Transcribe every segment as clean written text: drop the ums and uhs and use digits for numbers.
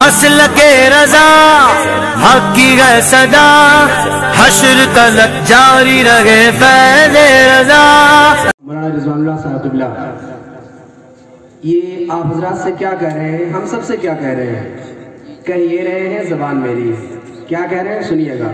مسلک رضا حق کی ہے صدا، حشر تلک جاری رہے فیض رضا۔ مولانا رضوان اللہ صاحب قبلہ یہ آپ حضرات سے کیا کہہ رہے ہیں، ہم سب سے کیا کہہ رہے ہیں، کہہ یہ رہے ہیں زبان میری، کیا کہہ رہے ہیں سنیے گا۔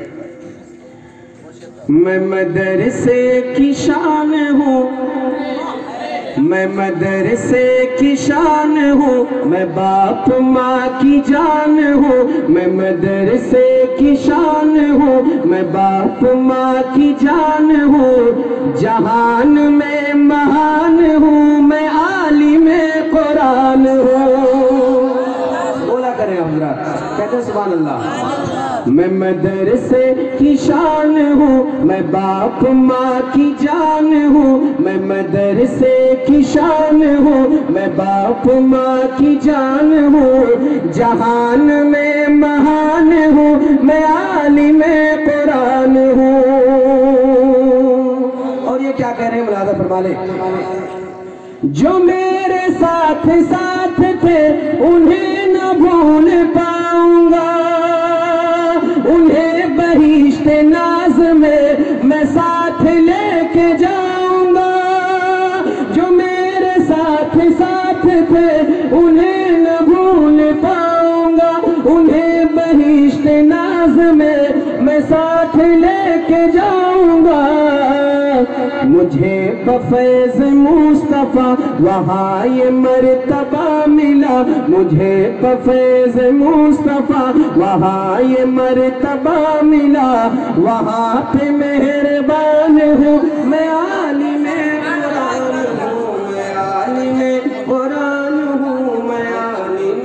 میں مدرسے کی شان ہوں، میں مدرسے کی شان ہوں، میں باپ ماں کی جان ہوں، میں مدرسے کی شان ہوں، میں باپ ماں کی جان ہوں، جہان میں مہان ہوں، میں عالم قرآن ہوں۔ بولا کریں حضرات، کہتے ہیں سبحان اللہ۔ میں مدرسے کی شان ہوں، میں باپ ماں کی جان ہوں، میں مدرسے کی شان ہوں، میں باپ ماں کی جان ہوں، جہان میں مہان ہوں، میں عالم قرآن ہوں۔ اور یہ کیا کہہ رہے ہیں ملاحظہ فرما لیں، جو میرے ساتھ ساتھ تھے انہیں نہ بھول پاؤں گا، انہیں بہشت ناز میں ساتھ لے کے جاؤں گا، جو میرے ساتھ ساتھ تھے انہیں نہ بھول پاؤں گا، انہیں بہشت ناز میں ساتھ لے کے جاؤں گا، مجھے بفیض مصطفیٰ وہاں یہ مرتبہ ملا، مجھے بفیض مصطفیٰ وہاں یہ مرتبہ ملا، وہاں پہ مہربان ہوں، میں عالم قرآن ہوں، میں عالم قرآن ہوں، میں عالم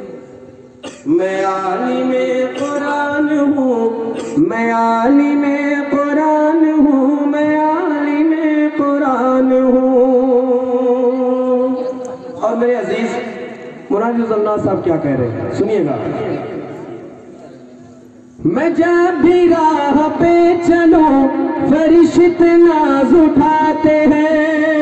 قرآن ہوں، میں عالم قرآن ہوں، میں عالم قرآن ہوں۔ اور میرے عزیز مولانا رضوان اللہ صاحب کیا کہہ رہے ہیں سنیے گا۔ میں جب بھی راہ پہ چلوں فرشت ناز اٹھاتے ہیں،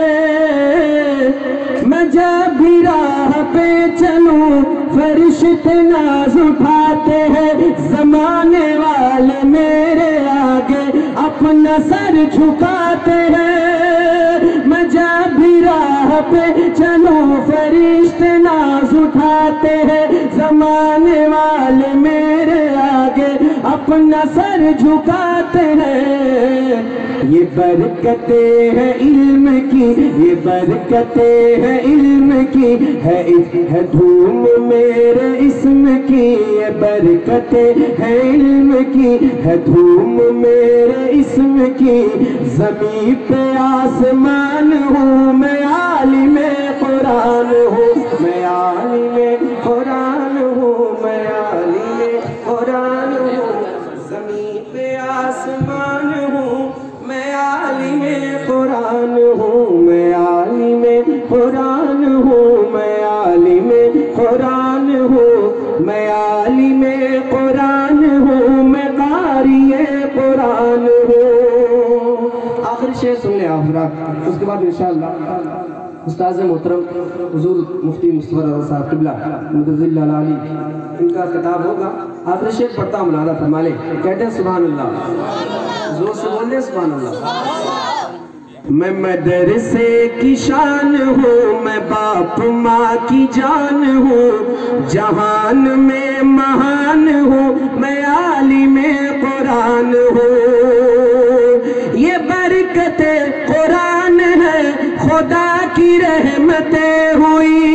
میں جب بھی راہ پہ چلوں فرشت ناز اٹھاتے ہیں، زمانے والے میرے آگے اپنا سر جھکاتے ہیں، میں جب بھی راہ پہ چلوں فرشت ناز اٹھاتے ہیں، زمانے والے میرے آگے اپنا سر جھکاتے ہیں، یہ برکتیں ہیں علم کی، یہ برکتیں ہیں علم کی، ہے دھوم میرے اسم کی، یہ برکتیں ہیں علم کی، ہے دھوم میرے اسم کی، زمین پہ آسمان ہوں، میں عالم قرآن ہوں، میں عالم قرآن ہوں، میں عالم قرآن ہوں، زمین پہ آسمان ہوں، میں عالم قرآن ہوں، میں عالم قرآن ہوں، میں عالم قرآن ہوں، میں عالم قرآن ہوں، میں قاری قرآن ہوں۔ آخری شعر سن لیں آپ حضرات، اس کے بعد انشاءاللہ استاذ محترم حضور مفتی مصطفیٰ رضا صاحب قبلہ مدظل اللہ علی ان کا خطاب ہوگا۔ آخری شعر پڑھتا ہوں ملاحظہ فرما لیں، کہتے ہیں سبحان اللہ، زور سے بول لیں سبحان اللہ۔ میں مدرسے کی شان ہوں، میں باپ ماں کی جان ہوں، جہان میں مہان ہوں، میں عالم قرآن ہوں، یہ برکت قرآن ہے خدا کی رحمتیں ہوئی،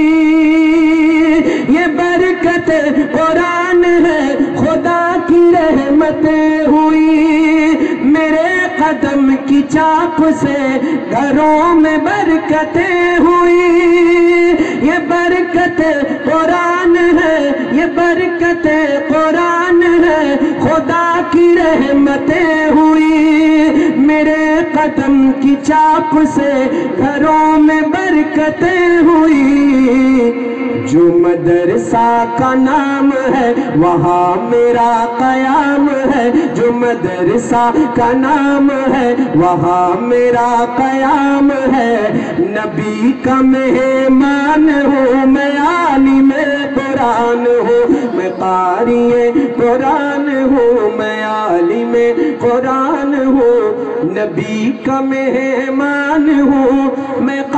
یہ برکت قرآن ہے خدا کی رحمتیں ہوئی، میرے قدم کی چاپ سے گھروں میں برکتیں ہوئی، یہ برکت قرآن ہے، یہ برکت قرآن ہے خدا کی رحمتیں ہوئی، میرے قدم کی چاپ سے گھروں میں برکتیں ہوئی، جو مدرسہ کا نام ہے وہاں میرا قیام ہے، جو مدرسہ کا نام ہے وہاں میرا قیام ہے، نبی کا مہمان ہوں، میں عالم قرآن قرآن ہوں، میں قاری قرآن ہوں، میں عالم قرآن ہوں، نبی کا مہمان ہوں، میں